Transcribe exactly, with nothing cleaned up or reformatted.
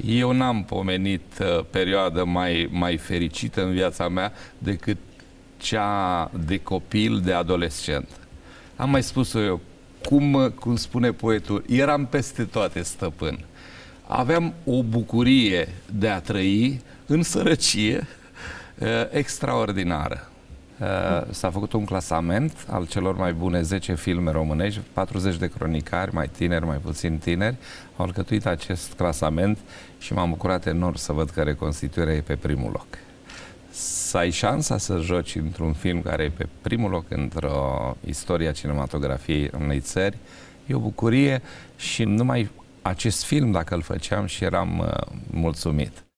Eu n-am pomenit uh, perioadă mai, mai fericită în viața mea decât cea de copil, de adolescent. Am mai spus-o eu, cum, cum spune poetul, eram peste toate, stăpân. Aveam o bucurie de a trăi în sărăcie uh, extraordinară. Uh, S-a făcut un clasament al celor mai bune zece filme românești, patruzeci de cronicari, mai tineri, mai puțin tineri, au alcătuit acest clasament și m-am bucurat enorm să văd că Reconstituirea e pe primul loc. Să ai șansa să joci într-un film care e pe primul loc într-o istoria cinematografiei unei țări, e o bucurie și numai acest film, dacă îl făceam, și eram uh, mulțumit.